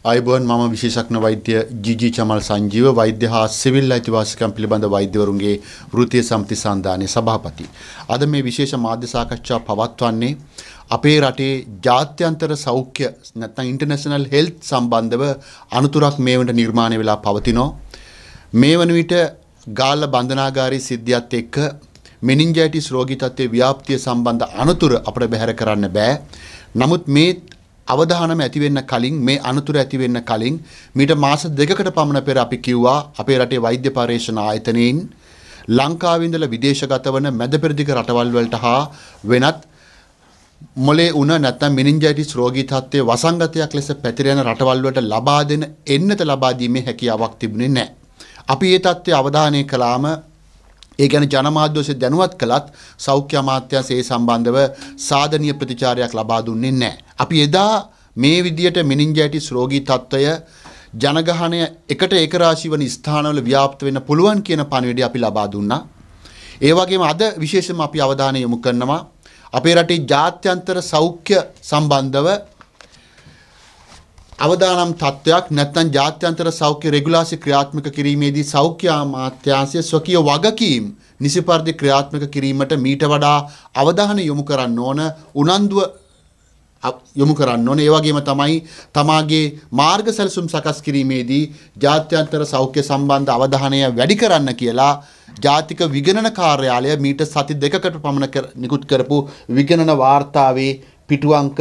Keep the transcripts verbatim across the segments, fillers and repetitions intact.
ආයුබෝවන් මම විශේෂඥ වෛද්‍ය ජී.ජී. චමල් සංජීව වෛද්‍ය හා සිවිල් අයිතිවාසිකම් පිළිබඳ වෛද්‍යවරුන්ගේ වෘත්තීය සමිති සන්ධානයේ සභාපති. අද මේ විශේෂ මාධ්‍ය සාකච්ඡාව පවත්වන්නේ අපේ රටේ ජාත්‍යන්තර සෞඛ්‍ය නැත්නම් ඉන්ටර්නැෂනල් හෙල්ත් සම්බන්ධව අනුතුරක් මේ වෙනට නිර්මාණය වෙලා පවතිනවා. මේ වන විට ගාල්ල බන්ධනාගාරී සිද්ධියත් එක්ක මෙනින්ජයිටිස් රෝගී තත්ත්වයේ ව්‍යාප්තිය සම්බන්ධ අනුතුර අපිට බැහැර කරන්න බෑ. නමුත් මේ අවධානම ඇති වෙන්න කලින් මේ අනුතුර ඇති වෙන්න කලින් මීට මාස දෙකකට පමණ පෙර අපි කිව්වා අපේ රටේ වෛද්‍ය පරීක්ෂණ ආයතනයෙන් ලංකාවේ ඉඳලා විදේශගත වන මැද පෙරදිග රටවල් වලට හා වෙනත් මොලේ උණ නැත්නම් මෙනින්ජයිටිස් රෝගී තත්ත්වයේ වසංගතයක් ලෙස පැතිර යන රටවල් වලට ලබා දෙන එන්නත ලබා දීමේ හැකියාවක් තිබුණේ නැහැ. අපි මේ තත්ත්වය අවධානය කළාම ඒ කියන්නේ ජනමාධ්‍ය ඔස්සේ දැනුවත් කළත් සෞඛ්‍ය අමාත්‍යාංශය ඒ සම්බන්ධව සාධනීය ප්‍රතිචාරයක් ලබා දුන්නේ නැහැ. අපි එදා මේ විදියට මෙනින්ජයිටිස් රෝගී තත්ත්වය ජනගහනය එකට ඒක රාශී වන ස්ථානවල ව්‍යාප්ත වෙන්න පුළුවන් කියන පණිවිඩය අපි ලබා දුන්නා. ඒ වගේම අද විශේෂයෙන්ම අපි අවධානය යොමු කරනවා අපේ රටේ ජාත්‍යන්තර සෞඛ්‍ය සම්බන්ධව අවදානම් තත්ත්වයක් නැත්නම් ජාත්‍යන්තර සෞඛ්‍ය රෙගුලාසි ක්‍රියාත්මක කිරීමේදී සෞඛ්‍ය අමාත්‍යාංශය ස්වකීය වගකීම් නිසි පරිදි ක්‍රියාත්මක කිරීමට මීට වඩා අවධානය යොමු කරන්න ඕන උනන්දුව යොමු කරන්න ඕන. ඒ වගේම තමයි තමාගේ මාර්ග සැලසුම් සකස් කිරීමේදී ජාත්‍යන්තර සෞඛ්‍ය සම්බන්ධ අවධානය වැඩි කරන්න කියලා ජාතික විගණන කාර්යාලය මීට සති දෙකකට පමණ නිකුත් කරපු විගණන වාර්තාවේ පිටු අංක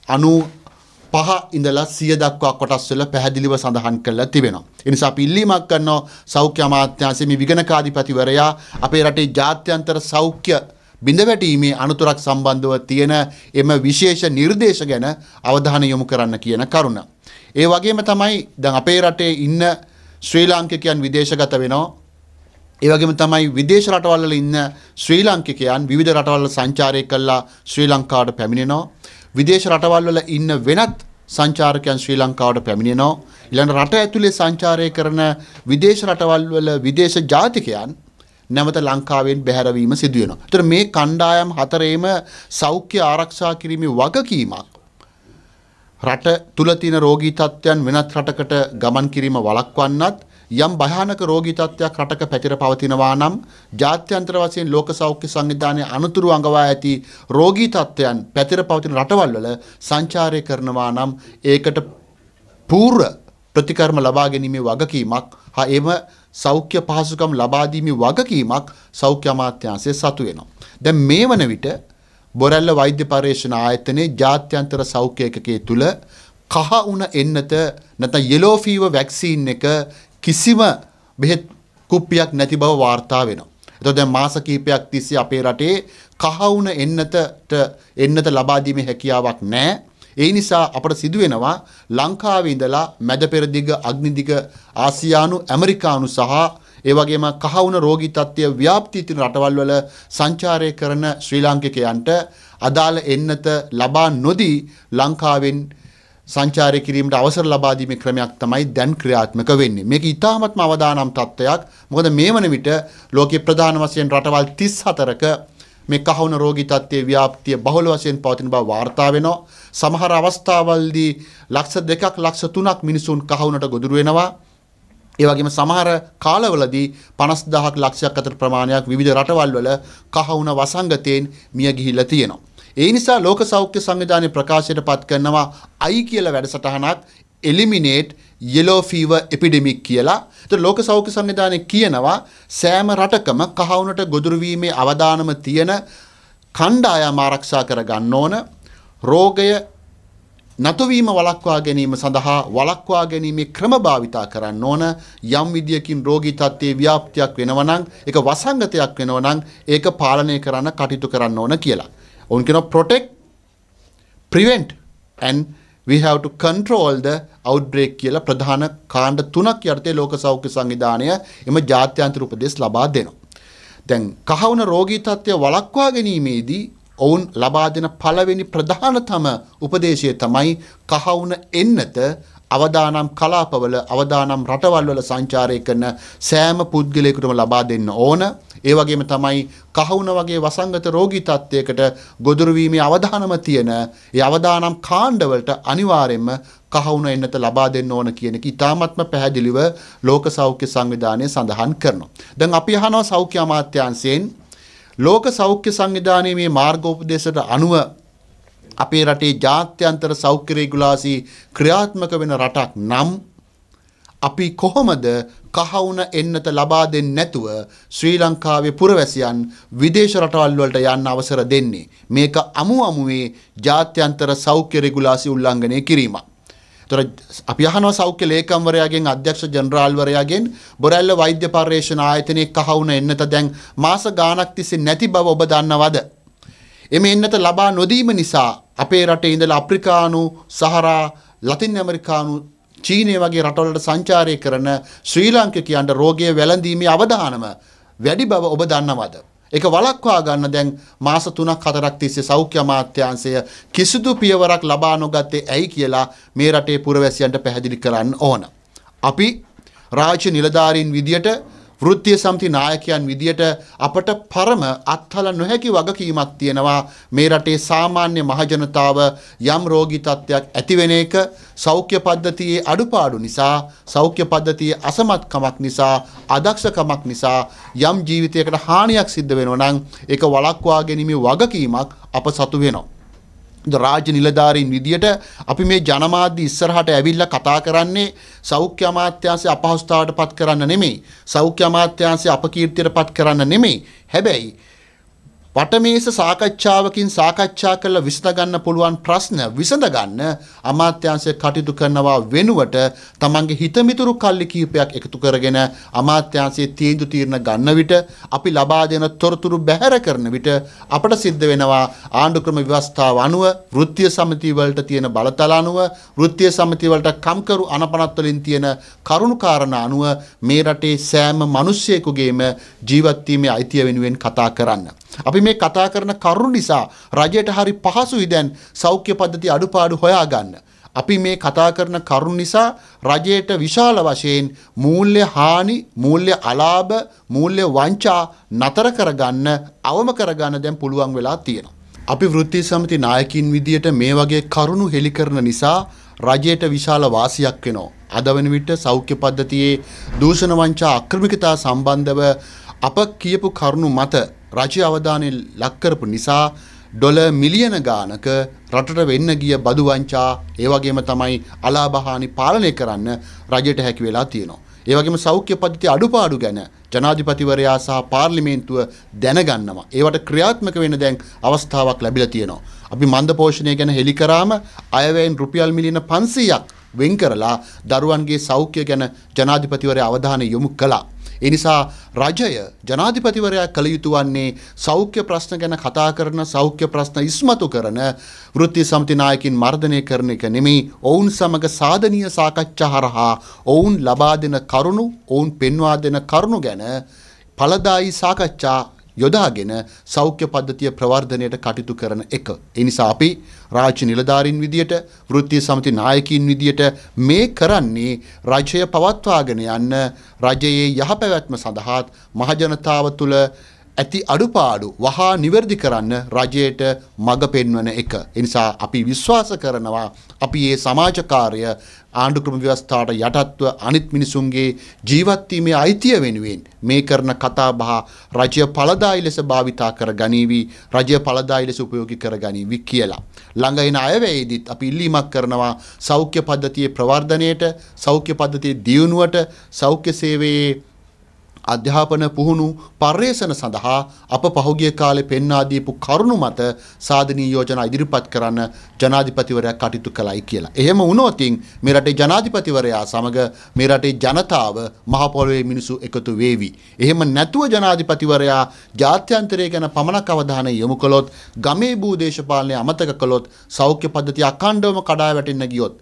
අනූපහ ඉඳලා සිය දක්වා කොටස් වල පැහැදිලිව සඳහන් කරලා තිබෙනවා. ඒ නිසා අපි ඉල්ලීමක් කරනවා සෞඛ්‍ය අමාත්‍යාංශයේ මේ විගණකාධිපතිවරයා අපේ රටේ ජාත්‍යන්තර සෞඛ්‍ය බිඳවැටීමේ අනුතරක් සම්බන්ධව තියෙන එම විශේෂ නිර්දේශ ගැන අවධානය යොමු කරන්න කියන කරුණ. ඒ වගේම තමයි දැන් අපේ රටේ ඉන්න ශ්‍රී ලාංකිකයන් විදේශගත වෙනවා. ඒ වගේම තමයි විදේශ රටවල් වල ඉන්න ශ්‍රී ලාංකිකයන් විවිධ රටවල් වල සංචාරය කළා ශ්‍රී ලංකාවට පැමිණෙනවා. විදේශ රටවල් වල ඉන්න වෙනත් සංචාරකයන් ශ්‍රී ලංකාවට පැමිණෙනවා. ඊළඟ රට ඇතුලේ සංචාරය කරන විදේශ රටවල් වල විදේශ ජාතිකයන් නැවත ලංකාවෙන් බැහැරවීම සිදු වෙනවා. ඒතර මේ කණ්ඩායම් හතරේම සෞඛ්‍ය ආරක්ෂා කිරීමේ වගකීමක් රට තුල තියෙන රෝගී තත්ත්වයන් වෙනත් රටකට ගමන් කිරීම වළක්වන්නත් යම් භයානක රෝගී තත්ත්වයක් රටක පැතිර පවතිනවා නම් ජාත්‍යන්තර වශයෙන් ලෝක සෞඛ්‍ය සංවිධානයේ අනුතුරු අඟවා ඇති රෝගී තත්ත්වයන් පැතිර පවතින රටවල් වල සංචාරය කරනවා නම් ඒකට පූර්ව ප්‍රතිකර්ම ලබා ගැනීමේ වගකීමක් හා එම සෞඛ්‍ය පහසුකම් ලබා දීමේ වගකීමක් සෞඛ්‍ය අමාත්‍යාංශය සතු වෙනවා. දැන් මේ වන විට බොරැල්ල වෛද්‍ය පරීක්ෂණ ආයතනයේ ජාත්‍යන්තර සෞඛ්‍ය ඒකකයේ තුල කහ උණ එන්නත නැත්නම් යෙලෝ ෆීවර් වැක්සීන් එක කිසිම බෙහෙත් කුප්පියක් නැති බව වාර්තා වෙනවා. එතකොට දැන් මාස කිහිපයක් තිස්සේ අපේ රටේ කහ උණ එන්නතට එන්නත ලබා දීමේ හැකියාවක් නැහැ. ඒ නිසා අපට සිදු වෙනවා ලංකාවේ ඉඳලා මැද පෙරදිග අග්නිදිග ආසියානු ඇමරිකානු සහ ඒ වගේම කහවුණ රෝගී තත්ත්වය ව්‍යාප්තිය තියෙන රටවල් වල සංචාරය කරන ශ්‍රී ලාංකිකයන්ට අදාළ එන්නත ලබා නොදී ලංකාවෙන් සංචාරය කිරීමට අවසර ලබා දීමේ ක්‍රමයක් තමයි දැන් ක්‍රියාත්මක වෙන්නේ. මේක ඉතාමත්ම අවදානම් තත්ත්වයක්. මොකද මේ වන විට ලෝකයේ ප්‍රධාන වශයෙන් රටවල් තිස් හතරක මේ කහවුණ රෝගී තත්ත්වයේ ව්‍යාප්තිය බහුල වශයෙන් පවතින බව වාර්තා වෙනවා. සමහර අවස්ථාවලදී ලක්ෂ දෙකක් ලක්ෂ තුනක් මිනිසුන් කහවුණට ගොදුරු වෙනවා. ඒ වගේම සමහර කාලවලදී පනස් දහසක් ලක්ෂයක් අතර ප්‍රමාණයක් විවිධ රටවල් වල කහවුණ වසංගතයෙන් මිය ගිහිල්ලා තියෙනවා. ඒ නිසා ලෝක සෞඛ්‍ය සංවිධානයේ ප්‍රකාශයට පත් කරනවා අයි කියලා වැඩසටහනක් eliminate yellow fever epidemic කියලා. ඒතර ලෝක සෞඛ්‍ය සංවිධානය කියනවා සෑම රටකම කහවුණට ගොදුරු වීමේ අවදානම තියෙන කණ්ඩායම් ආරක්ෂා කර ගන්න ඕන. රෝගය නතුවීම වළක්වා ගැනීම සඳහා වළක්වා ගැනීමේ ක්‍රම භාවිතා කරන්න ඕන. යම් විදියකින් රෝගී තත්ත්වයේ ව්‍යාප්තියක් වෙනවා නම් ඒක වසංගතයක් වෙනවා නම් ඒක පාලනය කරන්න කටයුතු කරන්න ඕන කියලා. උන් කියනවා protect, prevent and we have to control the outbreak කියලා ප්‍රධාන කාණ්ඩ තුනක් යටතේ ලෝක සෞඛ්‍ය සංවිධානය එම ජාත්‍යන්තර උපදෙස් ලබා දෙනවා. දැන් කහවුණ රෝගී තත්ත්වය වළක්වා ගැනීමේදී ඔවුන් ලබා දෙන පළවෙනි ප්‍රධානතම උපදේශය තමයි කහවුණ එන්නත අවදානම් කලාපවල අවදානම් රටවල් වල සංචාරය කරන සෑම පුද්ගලයෙකුටම ලබා දෙන්න ඕන. ඒ වගේම තමයි කහවුණ වගේ වසංගත රෝගී තත්ත්වයකට ගොදුරු වීමේ අවදානම තියෙන ඒ අවදානම් කාණ්ඩවලට අනිවාර්යයෙන්ම කහවුණ එන්නත ලබා දෙන්න ඕන කියන එක ඉතාමත්ම පැහැදිලිව ලෝක සෞඛ්‍ය සංවිධානය සඳහන් කරනවා. දැන් අපි අහනවා සෞඛ්‍ය අමාත්‍යාංශයෙන් ලෝක සෞඛ්‍ය සංවිධානයේ මේ මාර්ගෝපදේශයට අනුව අපේ රටේ ජාත්‍යන්තර සෞඛ්‍ය රෙගුලාසි ක්‍රියාත්මක වෙන රටක් නම් අපි කොහොමද කහවුණ එන්නත ලබා දෙන්නේ නැතුව ශ්‍රී ලංකාවේ පුරවැසියන් විදේශ රටවල් වලට යන්න අවසර දෙන්නේ? මේක අමු අමුවේ ජාත්‍යන්තර සෞඛ්‍ය රෙගුලාසි උල්ලංඝනය කිරීමක්. ඒතර අපි අහනවා සෞඛ්‍ය ලේකම්වරයාගෙන් අධ්‍යක්ෂ ජනරාල්වරයාගෙන් බොරැල්ල වෛද්‍ය පර්යේෂණ ආයතනයේ කහවුණ එන්නත දැන් මාස ගාණක් තිස්සේ නැති බව ඔබ දන්නවද? එමෙ එන්නත ලබා නොදීම නිසා අපේ රටේ ඉඳලා අප්‍රිකානු, සහරා, ලතින් ඇමරිකානු, චීනය වගේ රටවලට සංචාරය කරන ශ්‍රී ලාංකිකයන්ට රෝගය වැළඳීමේ අවධානම වැඩි බව ඔබ දන්නවද? ඒක වළක්වා ගන්න දැන් මාස තුනක් හතරක් තිස්සේ සෞඛ්‍ය අමාත්‍යාංශය කිසිදු පියවරක් ලබා නොගත්තේ ඇයි කියලා මේ රටේ පුරවැසියන්ට පැහැදිලි කරන්න ඕන. අපි රාජ්‍ය නිලධාරීන් විදියට වෘත්තීය සමිති නායකයන් විදියට අපට පරම අත්හල නොහැකි වගකීමක් තියෙනවා මේ රටේ සාමාන්‍ය මහජනතාව යම් රෝගී තත්ත්වයක් ඇතිවෙන එක සෞඛ්‍ය පද්ධතියේ අඩුපාඩු නිසා, සෞඛ්‍ය පද්ධතියේ අසමත්කමක් නිසා, අදක්ෂකමක් නිසා යම් ජීවිතයකට හානියක් සිද්ධ වෙනවා නම් ඒක වළක්වා ගැනීමේ වගකීමක් අප සතු වෙනවා. රාජ්‍ය නිලධාරීන් විදියට අපි මේ ජනමාධ්‍ය ඉස්සරහට ඇවිල්ලා කතා කරන්නේ සෞඛ්‍ය අමාත්‍යාංශය අපහසුතාවට පත් කරන්න නෙමෙයි, සෞඛ්‍ය අමාත්‍යාංශය අපකීර්තියට පත් කරන්න නෙමෙයි. හැබැයි පටමේස සාකච්ඡාවකින් සාකච්ඡා කරලා විසඳ ගන්න පුළුවන් ප්‍රශ්න විසඳ ගන්න අමාත්‍යාංශය කටයුතු කරනවා වෙනුවට තමන්ගේ හිතමිතුරු කල්ලි කීපයක් එකතු කරගෙන අමාත්‍යාංශයේ තීන්දුව తీරන ගන්න විට අපි ලබා දෙන තොරතුරු බැහැර කරන විට අපට සිද්ධ වෙනවා ආණ්ඩු ක්‍රම ව්‍යවස්ථාව අනුව, වෘත්තීය සමිති වලට තියෙන බලතල අනුව, වෘත්තීය සමිති වලට කම්කරු අනපනත් වලින් තියෙන කරුණු කාරණා අනුව මේ රටේ සෑම මිනිස්සෙකුගේම ජීවත් වීමේ අයිතිය වෙනුවෙන් කතා කරන්න. අපි මේ කතා කරන කරුණු නිසා රජයට හරි පහසුයි දැන් සෞඛ්‍ය පද්ධති අඩුපාඩු හොයාගන්න. අපි මේ කතා කරන කරුණු නිසා රජයට විශාල වශයෙන් මූල්‍ය හානි, මූල්‍ය අලාභ, මූල්‍ය වංචා නතර කරගන්න, අවම කරගන්න දැන් පුළුවන් වෙලා තියෙනවා. අපි වෘත්තීය සමිති නායකින් විදියට මේ වගේ කරුණු හෙළි කරන නිසා රජයට විශාල වාසියක් වෙනවා. අද වෙන විට සෞඛ්‍ය පද්ධතියේ දූෂණ වංචා අක්‍රමිකතා සම්බන්ධව අප කියපු කරුණු මත රජය අවධානය ලක් කරපු නිසා ඩොලර් මිලියන ගානක රටට වෙන්න ගිය බදු වංචා ඒ වගේම තමයි අලාභහානි පාලනය කරන්න රජයට හැකි වෙලා තියෙනවා. ඒ වගේම සෞඛ්‍ය පද්ධති අඩුපාඩු ගැන ජනාධිපතිවරයා සහ පාර්ලිමේන්තුව දැනගන්නවා. ඒවට ක්‍රියාත්මක වෙන්න දැන් අවස්ථාවක් ලැබිලා තියෙනවා. අපි මන්ද පෝෂණය ගැන හෙළි කරාම අයවැයෙන් රුපියල් මිලියන පන්සීයක් වෙන් කරලා දරුවන්ගේ සෞඛ්‍ය ගැන ජනාධිපතිවරයා අවධානය යොමු කළා. ඒ නිසා රජය ජනාධිපතිවරයා කළ යුතු වන්නේ සෞඛ්‍ය ප්‍රශ්න ගැන කතා කරන, සෞඛ්‍ය ප්‍රශ්න ඉස්මතු කරන වෘත්තීය සමිති නායකින් මර්ධනය කරන එක නෙමෙයි, ඔවුන් සමග සාධනීය සාකච්ඡා හරහා ඔවුන් ලබා දෙන කරුණු, ඔවුන් පෙන්වා දෙන කරුණු ගැන ඵලදායී සාකච්ඡා යොදාගෙන සෞඛ්‍ය පද්ධතිය ප්‍රවර්ධනයට කටයුතු කරන එක. ඒ නිසා අපි රාජ්‍ය නිලධාරීන් විදියට, වෘත්තීය සමිති නායකයින් විදියට මේ කරන්නේ රජය පවත්වාගෙන යන්න, රජයේ යහපැවැත්ම සඳහා මහජනතාව තුළ ඇති අඩුපාඩු වහා නිවැරදි කරන්න රජයට මඟ පෙන්වන එක. ඒ නිසා අපි විශ්වාස කරනවා අපි මේ සමාජ කාර්ය ආණ්ඩු ක්‍රම ව්‍යවස්ථාවට යටත්ව අනිත් මිනිසුන්ගේ ජීවත් වීමේ අයිතිය වෙනුවෙන් මේ කරන කතා බහ රජය ඵලදායී ලෙස භාවිතා කර ගනීවි, රජය ඵලදායී ලෙස උපයෝගී කර ගනීවි කියලා. ළඟ එන අයවැයේදීත් අපි ඉල්ලීමක් කරනවා සෞඛ්‍ය පද්ධතියේ ප්‍රවර්ධනයට, සෞඛ්‍ය පද්ධතියේ දියුණුවට, සෞඛ්‍ය සේවයේ අධ්‍යාපන පුහුණු පර්යේෂණ සඳහා අප පහුගිය කාලේ පෙන්වා දීපු කරුණු මත සාධනීය යෝජනා ඉදිරිපත් කරන්න ජනාධිපතිවරයා කටයුතු කළයි කියලා. එහෙම වුණොත් මේ රටේ ජනාධිපතිවරයා සමග මේ රටේ ජනතාව මහ පොළොවේ මිනිසු එකතු වේවි. එහෙම නැතුව ජනාධිපතිවරයා ජාත්‍යන්තරය ගැන පමණක් අවධානය යොමු කළොත්, ගමේ භූ දේශපාලනය අමතක කළොත්, සෞඛ්‍ය පද්ධතිය අඛණ්ඩවම කඩා වැටෙන්න ගියොත්,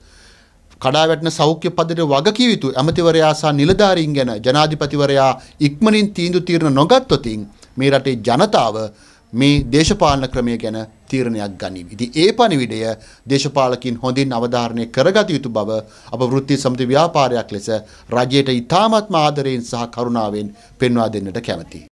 කඩා වැටෙන සෞඛ්‍ය පද්ධතිය වගකිය යුතු ඇමතිවරයා සහ නිලධාරීන් ගැන ජනාධිපතිවරයා ඉක්මනින් තීන්දුව తీරන නොගත්තොත් මේ රටේ ජනතාව මේ දේශපාලන ක්‍රමය ගැන තීරණයක් ගනිවි. ඉතින් ඒ පණිවිඩය දේශපාලකින් හොඳින් අවධාරණය කරගත යුතු බව අප වෘත්තීය සමිති ව්‍යාපාරයක් ලෙස රජයට ඉතාමත්ම ආදරයෙන් සහ කරුණාවෙන් පෙන්වා දෙන්නට කැමැතියි.